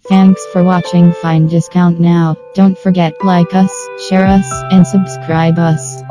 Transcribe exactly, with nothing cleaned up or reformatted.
Thanks for watching. Find discount now. Don't forget like us, share us, and subscribe us.